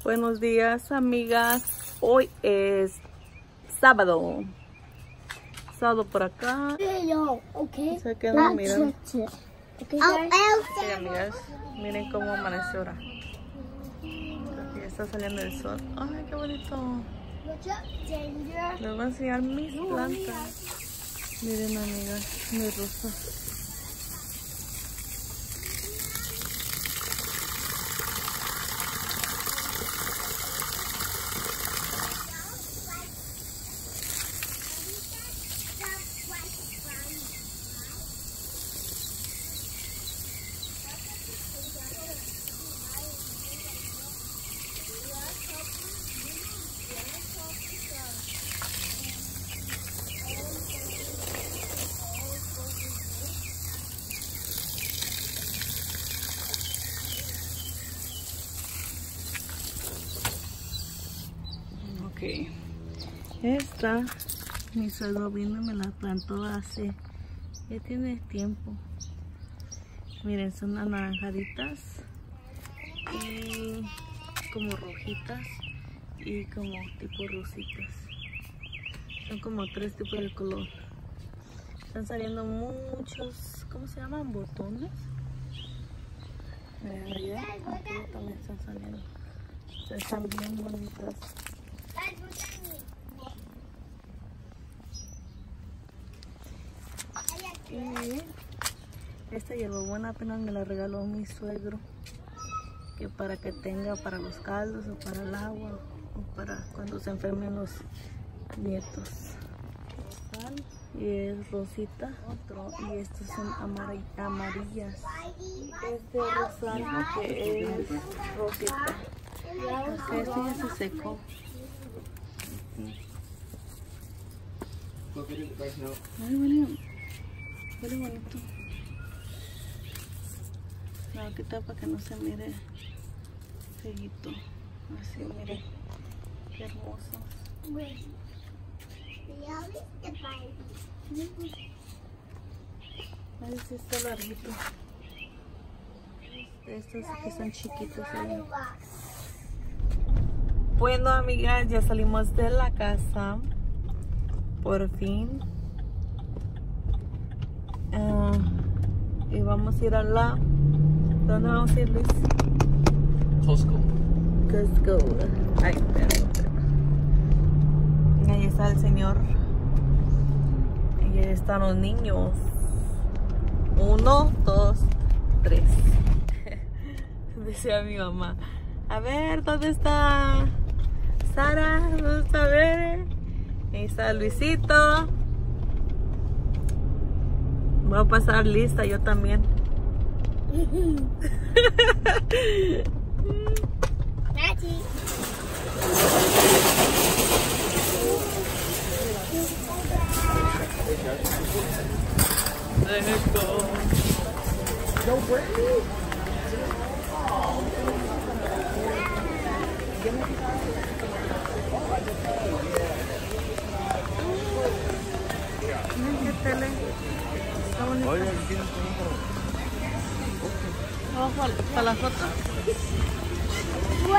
Buenos días, amigas. Hoy es sábado. Sábado por acá. Okay. Se quedan mirando. Okay, Sí, amigas. Miren cómo amanece ahora. Ya está saliendo el sol. Ay, qué bonito. Les voy a enseñar mis plantas. Miren, amigas, mis rosas. Esta, mi suegro vino y me la plantó hace, ya tiene tiempo. Miren, son anaranjaditas y como rojitas y como tipo rositas. Son como tres tipos de color. Están saliendo muchos, ¿cómo se llaman? Botones. Miren allá, aquí también están saliendo. Están bien bonitas. Y esta hierbabuena apenas me la regaló mi suegro, que para que tenga para los caldos o para el agua o para cuando se enfermen los nietos. Y es rosita, otro, y estos son amarillas. Este rosal que es rosita. Este ya se secó. Ay, huele bonito. La voy a quitar para que no se mire feíto. Así, mire. Qué hermoso. Ay, sí está larguito. Estos que son chiquitos ahí. Bueno, amigas, ya salimos de la casa. Por fin. Y vamos a ir a la... ¿Dónde vamos a ir, Luis? Costco. Ay, espera. Ahí está el señor. Y ahí están los niños. 1, 2, 3. Decía mi mamá. A ver, ¿dónde está Sara? ¿Dónde está Bere? Ahí está Luisito. Voy a pasar lista yo también. ¿Qué tele? Está bonito. Vamos para la foto. Wow.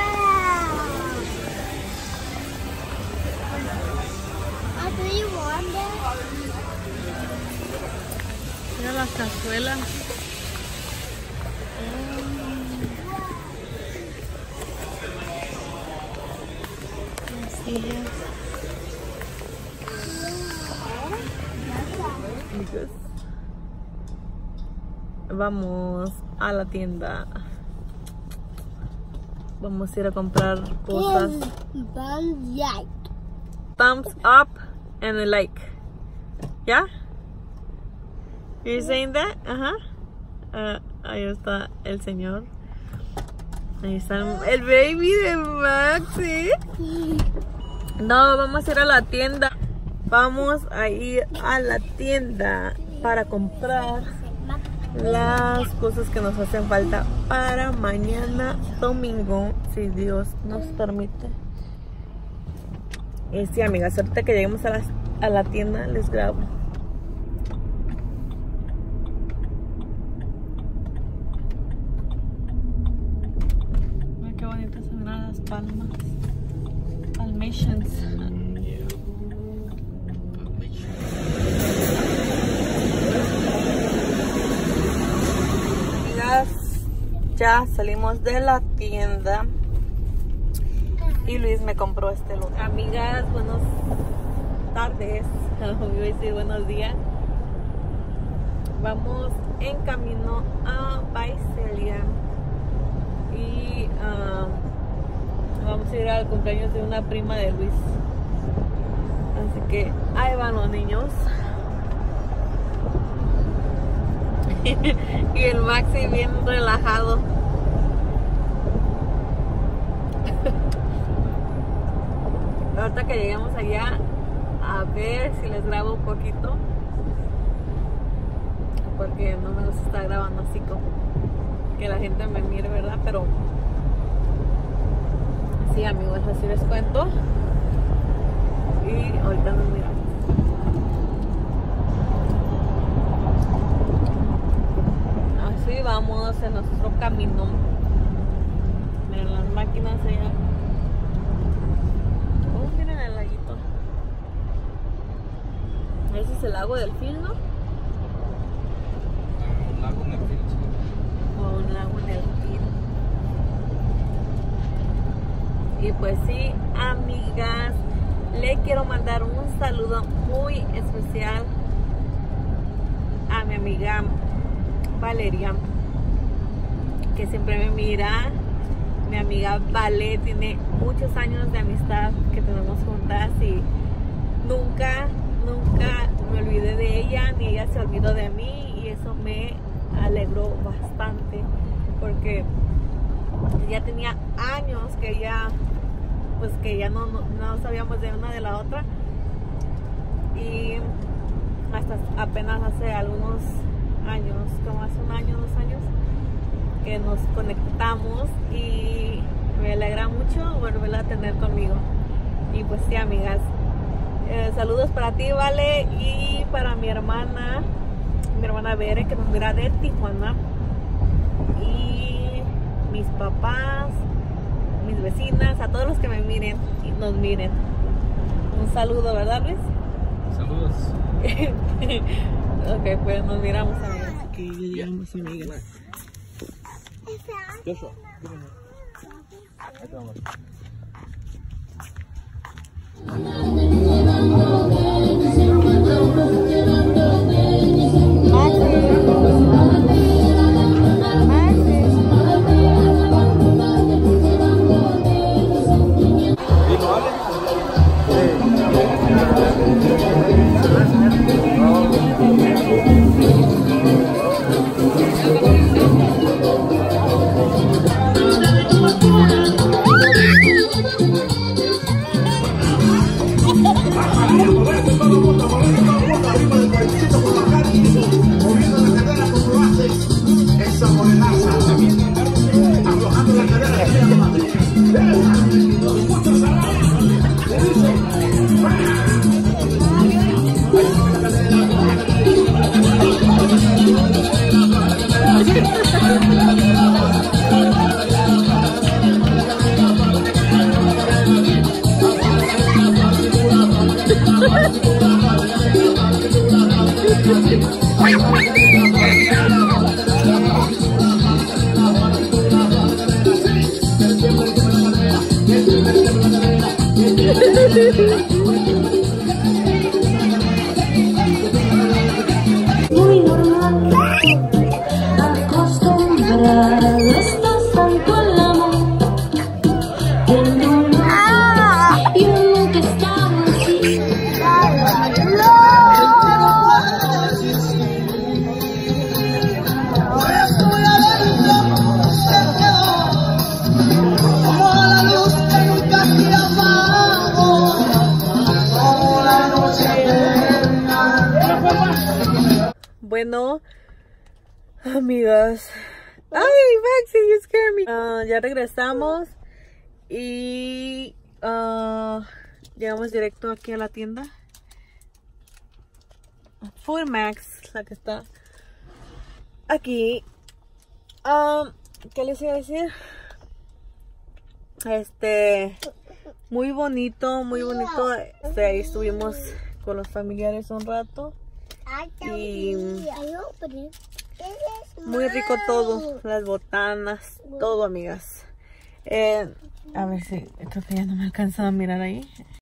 Do you want that? Mira las cazuelas. Las sillas. Vamos a la tienda. Vamos a ir a comprar cosas. Thumbs up and a like. ¿Ya? You saying that? Ajá. Ahí está el señor. Ahí está el baby de Maxi. No, vamos a ir a la tienda. Vamos a ir a la tienda para comprar las cosas que nos hacen falta para mañana domingo, si Dios nos permite. Sí, amigas, ahorita que lleguemos a la tienda les grabo. Mira qué bonita se ven unas palmas. Palmations. Yeah. Amigas, ya salimos de la tienda y Luis me compró este look. Amigas, buenas tardes. Voy a decir buenos días. Vamos en camino a Visalia y vamos a ir al cumpleaños de una prima de Luis. Así que ahí van los niños. Y el Maxi bien relajado. Ahorita que lleguemos allá, a ver si les grabo un poquito, porque no me gusta estar grabando así como que la gente me mire, ¿verdad? Pero sí, amigos, así les cuento. Y ahorita nos miramos. Así vamos en nuestro camino. Miren las máquinas allá. Oh, miren el laguito. Ese es el lago del Phil, ¿no? Un lago en el Phil. O un lago en el Phil. Y pues sí, amigas, le quiero mandar un saludo muy especial a mi amiga Valeria, que siempre me mira. Mi amiga Vale tiene muchos años de amistad que tenemos juntas y nunca me olvidé de ella, ni ella se olvidó de mí, y eso me alegró bastante porque ya tenía años que ya no sabíamos de una de la otra, y hasta apenas hace algunos años, como hace un año, 2 años, que nos conectamos, y me alegra mucho volverla a tener conmigo. Y pues sí, amigas, saludos para ti, Vale, y para mi hermana Bere, que nos mira de Tijuana, y mis papás, mis vecinas, a todos los que me miren y nos miren. Un saludo, ¿verdad, Luis? Saludos. Ok, pues nos miramos, amigas. Aquí llegamos, amigas. Joshua, ahí te vamos. Muy normal, acostumbrado estás tanto al amor, en uno y uno que estaba así. Bueno, amigas, ay, Maxi, you scared me. Ya regresamos y llegamos directo aquí a la tienda Food Max, la que está aquí. ¿Qué les iba a decir? Muy bonito, muy bonito. Ahí estuvimos con los familiares un rato. Y muy rico todo, las botanas, todo, amigas. A ver si, creo que ya no me alcanza a mirar ahí.